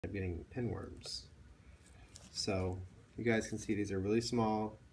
I'm getting pinworms. So you guys can see these are really small.